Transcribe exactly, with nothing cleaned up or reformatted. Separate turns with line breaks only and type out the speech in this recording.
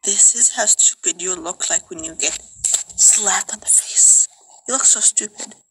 This is how stupid you look like when you get slapped on the face. You look so stupid.